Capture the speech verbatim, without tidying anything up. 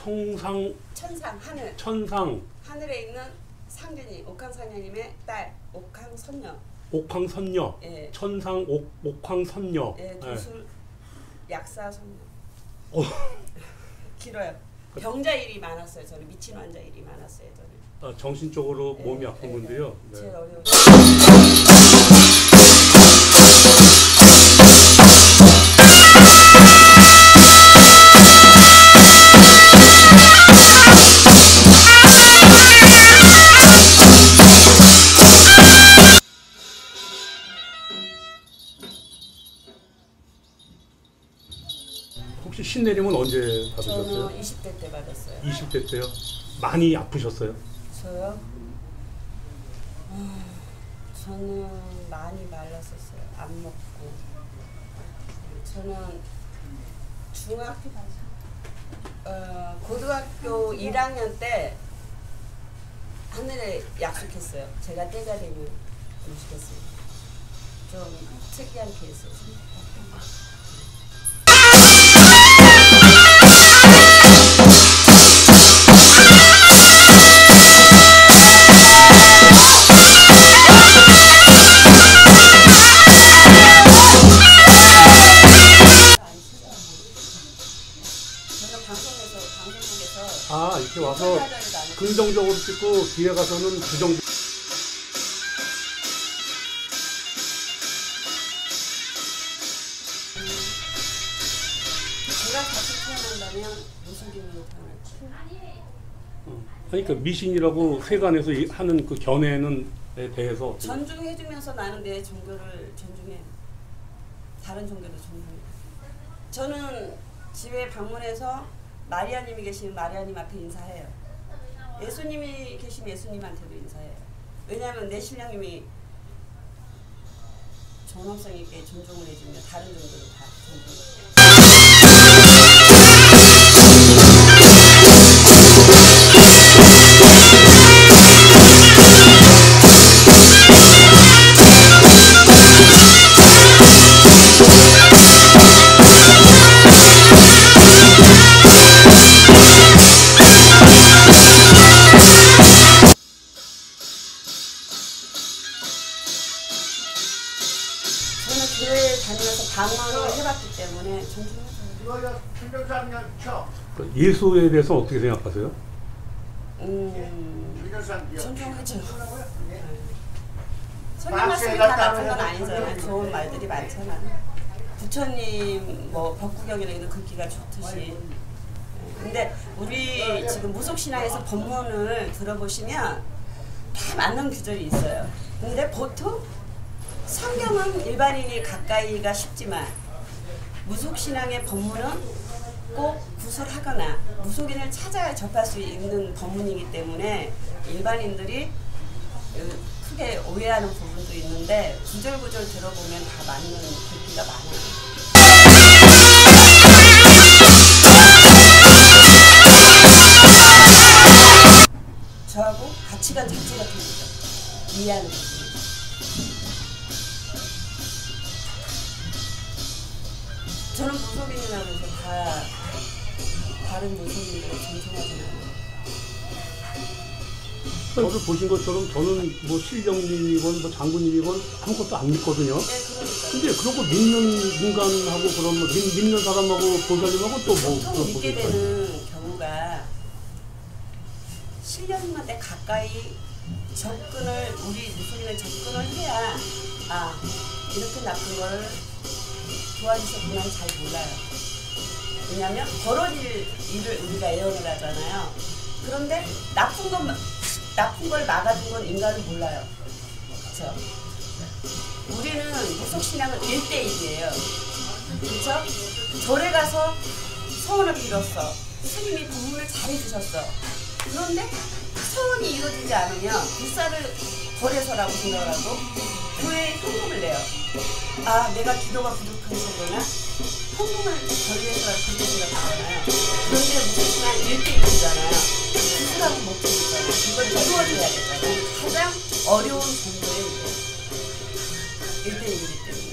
청상 천상 하늘. 천상 하늘에 있는 상균이 옥황상녀님의 딸 옥황선녀. 옥황선녀. 예. 천상 옥 옥황선녀. 예, 도술 예. 약사선녀. 어. 길어요. 병자 일이 많았어요. 저는 미친 환자 일이 많았어요. 저는. 아, 정신적으로 예, 몸이 아픈 예, 분들이요. 예. 네. 제일 어려운. 혹시 신내림은 언제 받으셨어요? 저는 이십 대 때 받았어요. 이십 대 때요? 많이 아프셨어요? 저요? 음, 저는 많이 말랐었어요. 안 먹고. 저는 중학교, 어, 고등학교 일 학년 때 하늘에 약속했어요. 제가 때가 되면 움직였어요. 좀 특이한 케이스였어요. 아, 이렇게 와서 긍정적으로 찍고 뒤에 가서는 부정. 제가 다시 태어난다면 무슨 기분으로 태어날지. 어. 그러니까 미신이라고 세간에서 이- 하는 그 견해는 에 대해서 존중해주면서 나는 내 종교를 존중해. 다른 종교도 존중해. 저는 집에 방문해서 마리아님이 계시면 마리아님 앞에 인사해요. 예수님이 계시면 예수님한테도 인사해요. 왜냐하면 내 신령님이 존엄성 있게 존중을 해주면 다른 종교도 다 존중해요. 저는 교회에 다니면서 방언을 해봤기 때문에 존중해줘요. 그 예수에 대해서 어떻게 생각하세요? 음, 존중해줘요. 네. 성경 말씀이 다 나쁜 건 아니잖아요. 좋은 말들이 많잖아. 부처님 뭐 법구경이라는 글귀가 좋듯이. 네. 근데 우리 지금 무속신앙에서 법문을 들어보시면 다 맞는 구절이 있어요. 근데 보통 성경은 일반인이 가까이가 쉽지만 무속신앙의 법문은 꼭 구설하거나 무속인을 찾아야 접할 수 있는 법문이기 때문에 일반인들이 크게 오해하는 부분도 있는데 구절구절 들어보면 다 맞는 글귀가 많아요. 저하고 가치관 자체가 틀리죠. 이해하는 부분. 저는 무속인이라고 해서 다 다른 무속인들을 존중하지 않아요. 저를 보신 것처럼 저는 뭐 신령님이건 뭐 장군님이건 아무것도 안 믿거든요. 네, 그러니까. 근데 그런 거 믿는 인간하고 그런 뭐 믿, 믿는 사람하고 보살님하고 또 뭐 보통 믿게 되는 경우가 신령님한테 가까이 접근을 우리 무속인을 접근을 해야 아 이렇게 나쁜 걸 도와주셨구나 잘 몰라요. 왜냐하면 벌어질 일을 우리가 예언을 하잖아요. 그런데 나쁜 것 나쁜 걸 막아준 건 인간은 몰라요. 그렇죠? 우리는 무속신앙은 일 대 일이에요. 그렇죠? 절에 가서 소원을 빌었어. 스님이 법문을 잘해주셨어. 그런데 소원이 이루어지지 않으면 불사를 거래서라고 생각을 하고 교회에 현금을 내요. 아, 내가 기도가 부족해서거나 현금을 거래해서라고 그렇게 생각하잖아요. 그런데 무속신앙 일 대 일이잖아요. 구슬하고 목적이잖아요. 이걸 이루어져야 되잖아요. 가장 어려운 종교의 일 대 일이기 때문에.